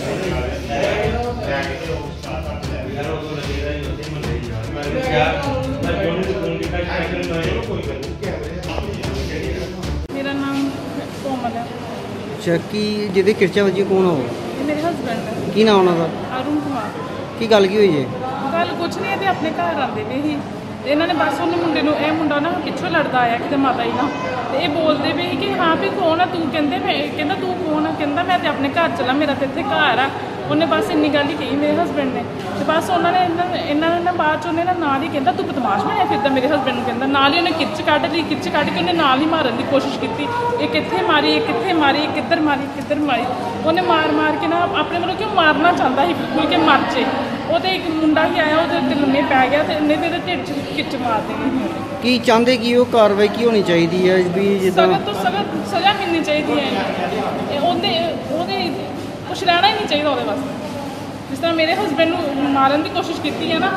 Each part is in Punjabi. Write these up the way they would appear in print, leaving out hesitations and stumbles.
मेरा नाम कोमल है। अच्छा की ਜਿਹਦੇ ਕਿਰਚਾ ਵੱਜੀ ਕੌਣ ਹੋ? मेरे हस्बैंड है ਕੀ ਨਾਮ ਉਹਨਾਂ ਦਾ? अरुण कुमार। ਕੀ ਗੱਲ ਕੀ ਹੋਈ ਜੇ? गल कुछ नहीं है, अपने घर आते पे ही इन्होंने बस उन्हें मुंडे नूं यह मुंडा ना पिछों लड़ता आया कि माता जी ना, तो ये बोलते पे कि हाँ भी कौन है तू, कहते मैं कहता तू कौन है, कहता मैं तो अपने घर चला, मेरा तो इत्थे घर है। उन्हें बस इन्नी गल ही कही मेरे हस्बैंड ने, तो बस उन्होंने इन्होंने ना बाद च उन्हें नाल ही कहता तू बदमाश बनया फिरदा, मेरे हस्बैंड कहता नाल ही उन्हें खिच कढ़ ली, खिच कढ़ के उन्हें नाल ही मारन की कोशिश की, ये कित्थे मारी, ये कित्थे मारी, किधर मारी, किधर मारी। उन्हें मार मार के ना अपने मतलब क्यों मारना चाहता ही बिल्कुल के मर जे। वो तो एक मुंडा ही आया, वो लम्मे पै गया, तो इन्हें तेरे ढिड च खिच मार देनी। ਕੀ ਚਾਹੁੰਦੇ ਕਿ ਉਹ ਕਾਰਵਾਈ ਕੀ ਹੋਣੀ ਚਾਹੀਦੀ ਹੈ ਵੀ ਜਿੱਦਾਂ सख्त तो सख्त सज़ा मिलनी चाहिए है, ਉਹਦੇ ਕੁਛ ਰਹਿਣਾ ਹੀ ਨਹੀਂ ਚਾਹੀਦਾ ਉਹਦੇ ਵਾਸਤੇ। जिस तरह मेरे हस्बैंड ਨੂੰ ਮਾਰਨ ਦੀ ਕੋਸ਼ਿਸ਼ ਕੀਤੀ ਹੈ ਨਾ,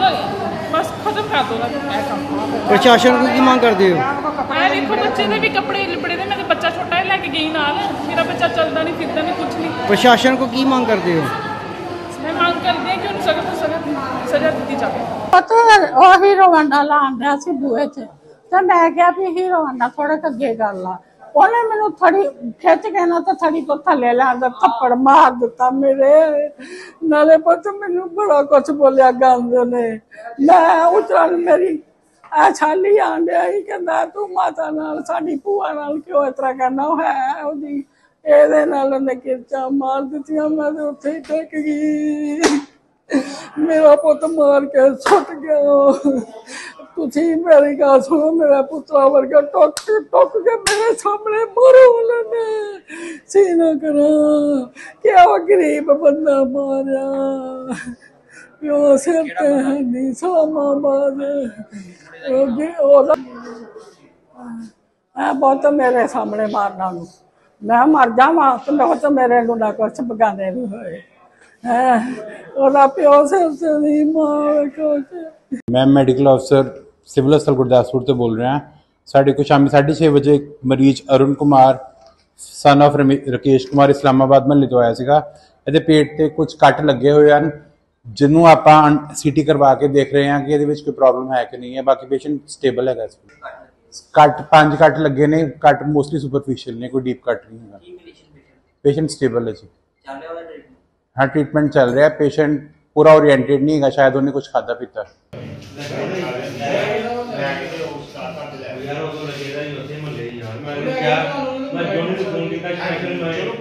ਬਸ ਖਤਮ ਕਰ ਦੋ ਇਹ ਕੰਮ। ਪ੍ਰਸ਼ਾਸਨ ਕੋਲ ਕੀ ਮੰਗ ਕਰਦੇ ਹੋ? ਮੈਂ ਵੇਖੋ ਬੱਚੇ ਦੇ ਵੀ ਕੱਪੜੇ ਲਿਬੜੇ ਦੇ, ਮੇਰੇ ਬੱਚਾ ਛੋਟਾ ਹੀ ਲੈ ਕੇ ਗਈ ਨਾਲ, ਮੇਰਾ ਬੱਚਾ ਚੱਲਦਾ ਨਹੀਂ ਫਿਰਦਾ ਨਹੀਂ ਕੁਛ ਨਹੀਂ। ਪ੍ਰਸ਼ਾਸਨ ਕੋਲ ਕੀ ਮੰਗ ਕਰਦੇ ਹੋ? ਮੈਂ ਮੰਗ ਕਰਦੀ ਹਾਂ ਕਿ ਉਹਨੂੰ ਸਖਤ ਤੋਂ ਸਖਤ ਸਜ਼ਾ ਦਿੱਤੀ ਜਾਵੇ। ਪਤਾ ਉਹ ਹੀਰੋ ਵਾਂਡਾ ਲਾਣ ਰਿਹਾ ਸੀ ਬੂਹੇ 'ਚ, ਤੇ ਮੈਂ ਕਿਹਾ ਵੀ ਹੀਰੋ ਵਾਂਡਾ ਥੋੜਾ ਅੱਗੇ ਕਰ ਲਾ। ਉਹਨੇ ਮੈਨੂੰ ਥੜੀ ਖਿੱਚ ਕੇ ਨਾ ਤੇ ਥੜੀ ਤੋਂ ਥੱਲੇ ਲਿਆਂਦਾ, ਥੱਪੜ ਮਾਰ ਦਿੱਤਾ ਮੇਰੇ ਨਾਲੇ। ਪੁੱਤ ਮੈਨੂੰ ਬੜਾ ਕੁਛ ਬੋਲਿਆ ਗੰਦ ਨੇ। ਮੈਂ ਉਤਰਨ ਮੇਰੀ ਆ ਛਾਲੀ ਆਂਡਿਆ ਹੀ ਕਹਿੰਦਾ ਤੂੰ ਮਾਤਾ ਨਾਲ ਸਾਡੀ ਭੂਆ ਨਾਲ ਕਿਉਂ ਇਸ ਤਰ੍ਹਾਂ ਕਰਨਾ, ਉਹ ਹੈ ਉਹਦੀ ਇਹਦੇ ਨਾਲ ਉਹਨੇ ਕਿਰਚਾ ਮਾਰ ਦਿੱਤੀਆਂ। ਮੈਂ ਤੇ ਉੱਥੇ ਹੀ ਟਿਕ ਗਈ, ਮੇਰਾ ਪੁੱਤ ਮਾਰ ਕੇ ਸੁੱਟ ਗਿਆ। ਤੁਸੀਂ ਮੇਰੀ ਗੱਲ ਸੁਣੋ, ਮੇਰਾ ਪੁੱਤਰਾ ਵਰਗਾ ਟੁੱਕ ਕੇ ਮੇਰੇ ਸਾਹਮਣੇ ਮਾਰੋ ਉਹਨੇ ਸੀਨਾ ਕਰਾਂ ਕਿ ਉਹ ਗਰੀਬ ਬੰਦਾ ਮਾਰਿਆ, ਪਿਓ ਸਿਰ ਤੇ ਨਹੀਂ ਸਾਮਾ ਬਾਦ ਉਹਦਾ ਬਹੁਤ ਮੇਰੇ ਸਾਹਮਣੇ ਮਾਰਨਾ ਨੂੰ। ਮੈਂ ਮਰ ਜਾਵਾਂ ਤੇ ਬਹੁਤ ਮੇਰੇ ਨੂੰ ਨਾ ਕੁਛ ਬਗਾਨੇ ਨਹੀਂ ਹੋਏ। ਉਹਦਾ ਪਿਓ ਸਿਰ ਤੇ ਨਹੀਂ ਮਾਰ ਕੁਛ। मैं मेडिकल अफसर सिविल हस्पताल गुरदासपुर तो बोल रहे हैं। साढ़े को शाम 6:30 बजे एक मरीज अरुण कुमार सन ऑफ राकेश कुमार इस्लामाबाद महल्ले तो आया सीगा। ਇਹਦੇ ਪੇਟ ਤੇ ਕੁਝ ਕੱਟ ਲੱਗੇ ਹੋਏ ਹਨ, ਜਿਹਨੂੰ ਆਪਾਂ ਸੀਟੀ ਕਰਵਾ ਕੇ ਦੇਖ ਰਹੇ ਹਾਂ ਕਿ ਇਹਦੇ ਵਿੱਚ ਕੋਈ ਪ੍ਰੋਬਲਮ ਹੈ ਕਿ ਨਹੀਂ ਹੈ। ਬਾਕੀ ਪੇਸ਼ੈਂਟ ਸਟੇਬਲ ਹੈਗਾ। ਕੱਟ 5 ਕੱਟ ਲੱਗੇ ਨੇ, ਕੱਟ ਮੋਸਟਲੀ ਸੁਪਰਫਿਸ਼ੀਅਲ ਨੇ, ਕੋਈ ਡੀਪ ਕੱਟ ਨਹੀਂ ਹੈਗਾ। ਪੇਸ਼ੈਂਟ ਸਟੇਬਲ ਹੈ ਜੀ। हाँ ट्रीटमेंट चल रहा है। पेशेंट पूरा ओरिएंटेड नहीं है, शायद उन्हें कुछ खादा पीता। यार